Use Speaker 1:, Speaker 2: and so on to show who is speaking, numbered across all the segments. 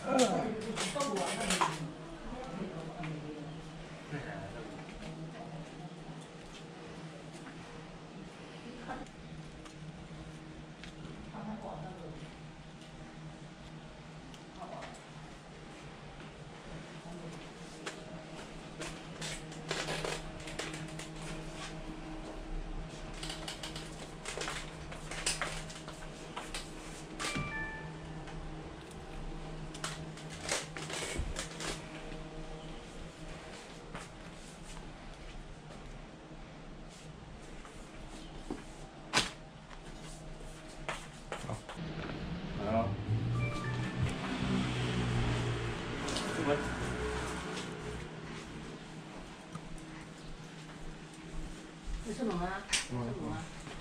Speaker 1: 你吃龙啊？吃龙啊？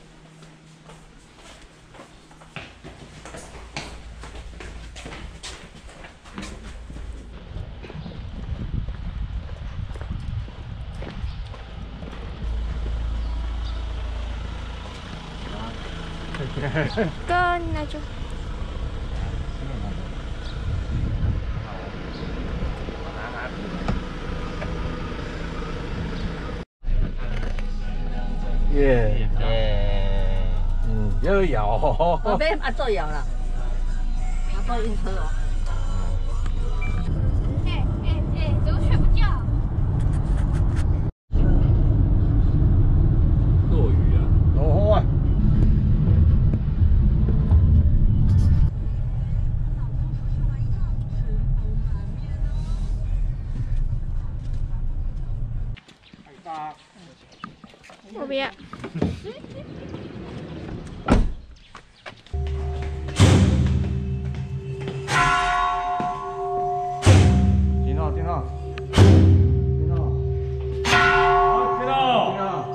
Speaker 2: 哥，你拿着。
Speaker 3: 耶，又摇。
Speaker 1: 我被阿做摇了，阿做晕车哦。
Speaker 2: 怎么睡不觉？
Speaker 3: 落雨啊！落雨。
Speaker 2: 我不要。
Speaker 3: 听到，听到，听到，好，听到，听到。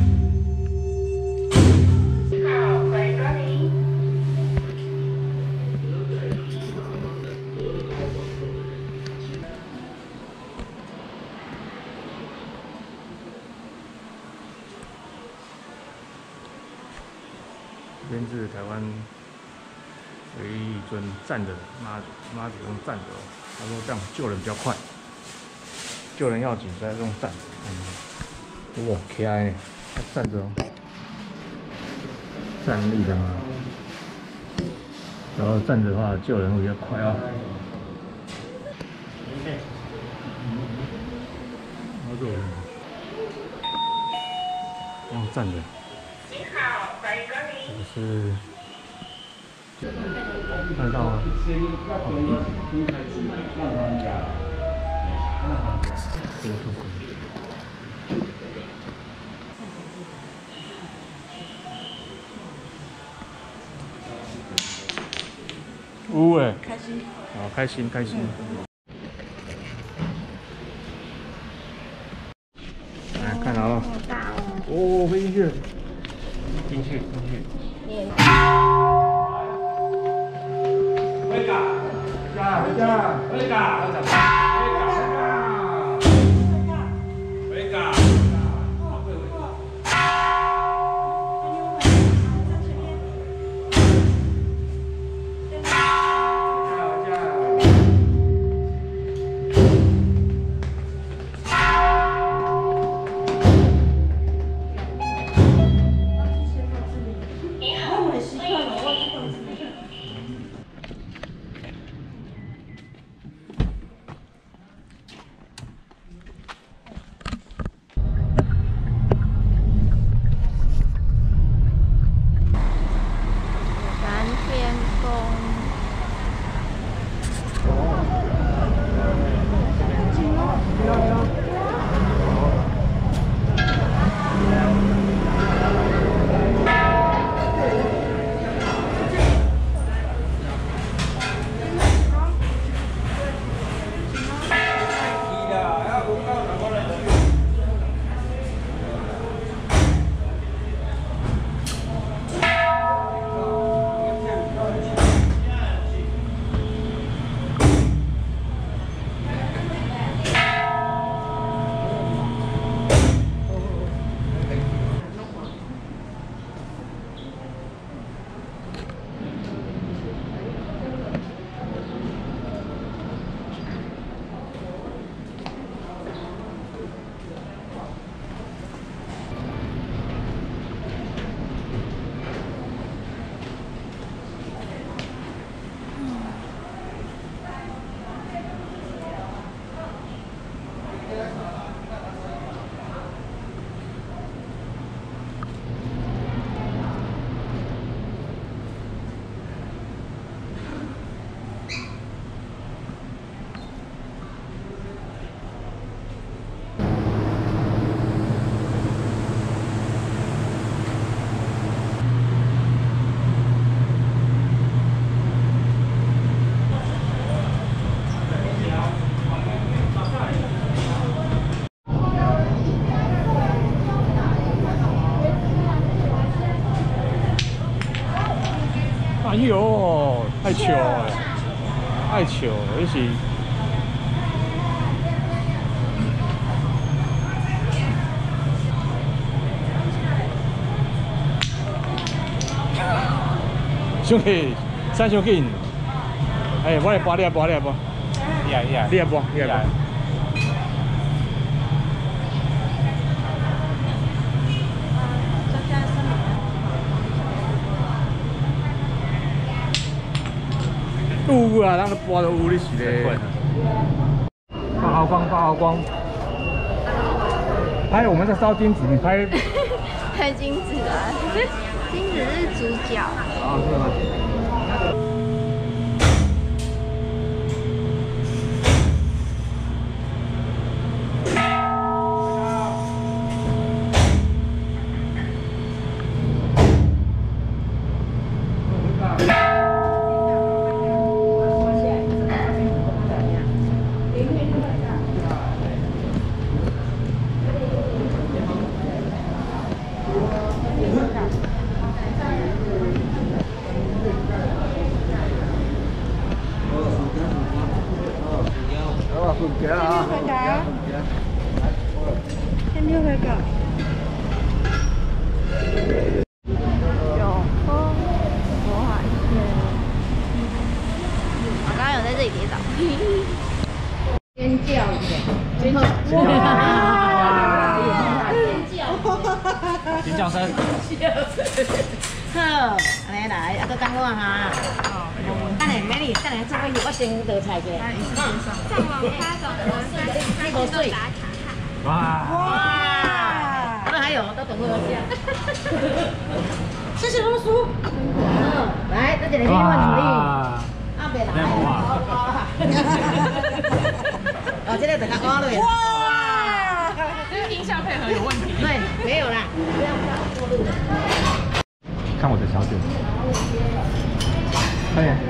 Speaker 3: 这边是台湾唯一一尊站着的妈祖，妈祖用站着哦。他说这样救人比较快，救人要紧，所以用站着。哇，可爱呢，他站着哦，站立的嘛。然后站着的话，救人会比较快哦。好多人，用站着。这是看得到吗？哎，
Speaker 1: 开心。
Speaker 3: 好开心开心。来看好了。
Speaker 2: 好大哦。
Speaker 3: 哦，飞进去了，进去进去。回家，回家，回家，回家。 爱笑的，爱笑的，就是。兄弟，三小紧，哎，我来拔，你来拔，你来拔，你来拔，你来拔。有啊，咱都拔到有，你是咧。发好光，发好光。拍我们在烧金子，你拍。
Speaker 2: 拍金子啊，金子是主角。
Speaker 3: 啊，是吗？
Speaker 2: 先溜回个。有风，我海线。我刚刚有在这里跌倒。
Speaker 1: 尖叫一下，尖叫！
Speaker 3: 尖叫声。
Speaker 1: 好，安尼来，啊，搁等我哈。等下，美丽，等下做伙去，我先倒菜去。
Speaker 2: 上网发走的
Speaker 1: 你无水。
Speaker 3: 哇！
Speaker 1: 那还有，都等我下。谢谢龙叔。来，这里给你问你。啊，别来。哦，这个等下挖了。哇！
Speaker 2: 这个音效配合有问题。
Speaker 1: 对，没有啦。不要过路。
Speaker 3: 看我的小卷。快点。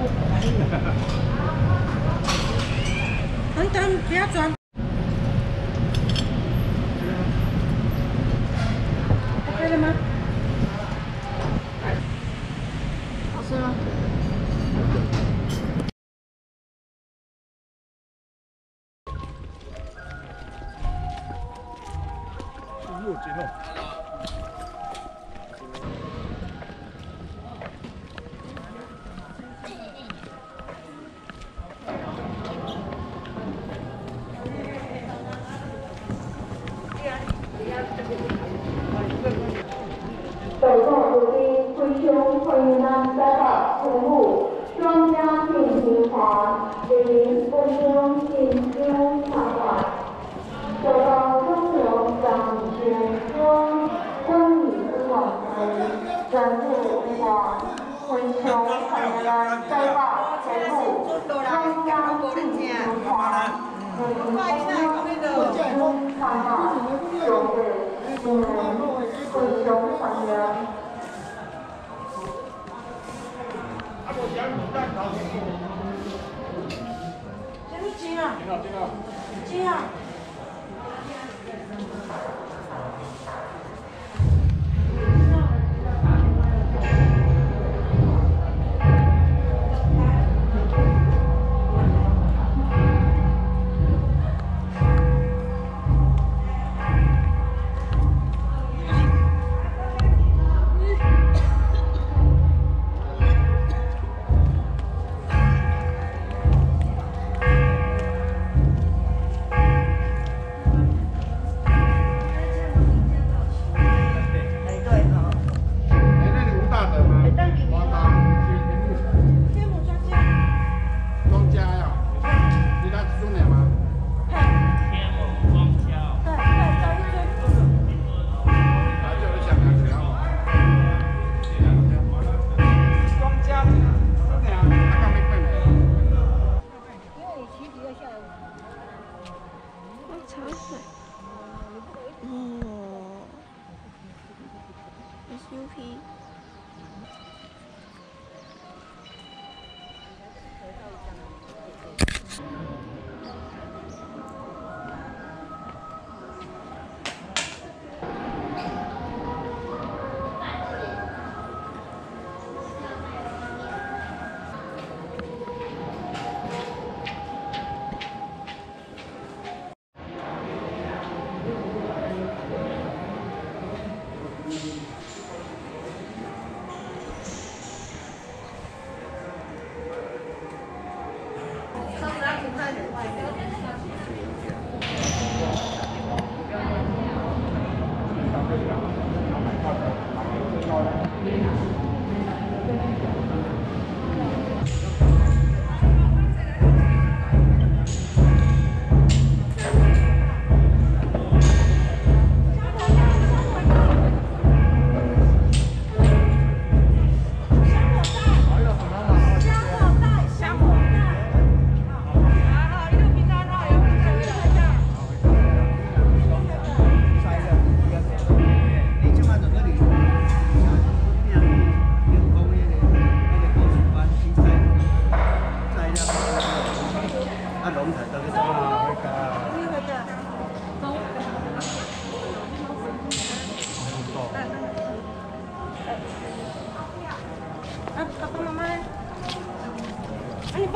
Speaker 1: 等，不要转。OK 了吗？好吃吗？
Speaker 3: 又紧了。
Speaker 4: 北站司机推胸欢迎咱来到服务庄家进行华0分钟进京场馆，走到中流港前方观礼往回，转入华回胸欢迎咱来到服务庄家进行华0分钟进京场馆，走入回胸欢迎。金啊！金啊！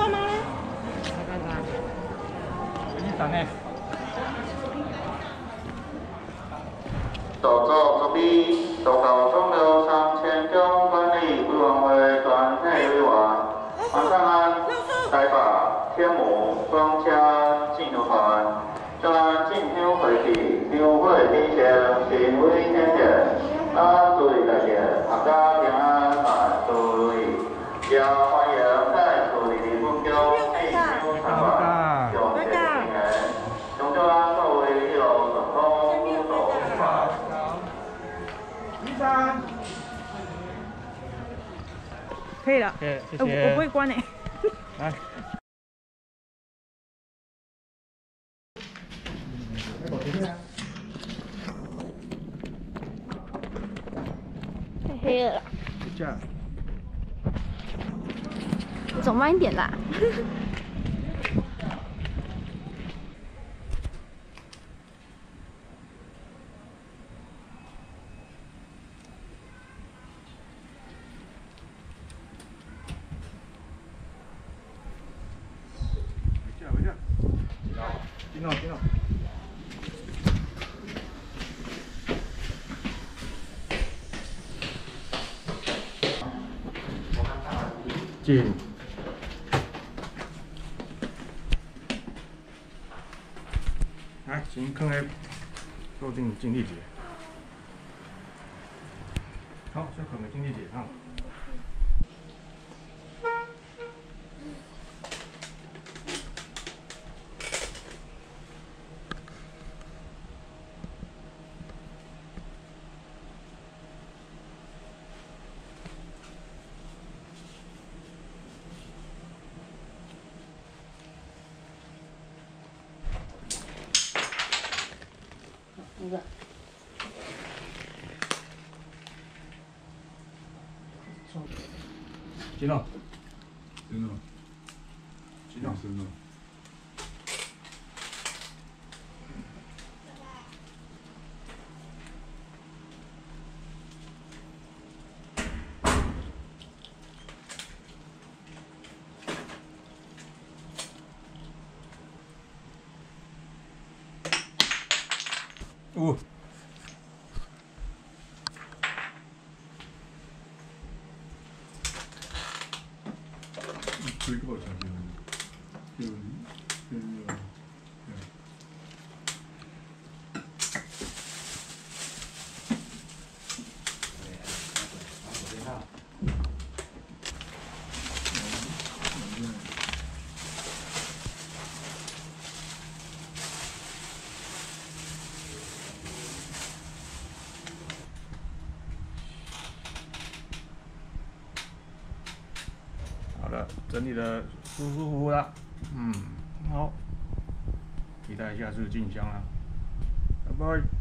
Speaker 1: 干嘛呢？
Speaker 3: 你等呢？
Speaker 5: 到座注意，到到中流3000中管理委员会全体委员，晚上安，台北、天母双车进入团，将咱进香会期，香会之前神威天电，注意大家合家平安万事如意，也欢迎在处理分享进香参观，用这平安，将祝咱各位一路顺风，福寿无法。
Speaker 1: 可以了。
Speaker 3: 谢谢。
Speaker 1: 我不会关诶。
Speaker 3: 来。
Speaker 2: 太黑了啦，
Speaker 3: 这样。
Speaker 2: 你走慢一点啦。
Speaker 3: 回去。进到。进。来，先放在桌顶静力节。好，先放在静力节上。
Speaker 1: 那个。
Speaker 3: 进到。好了，整理的舒舒服服了，好，期待下次进香啦，拜拜。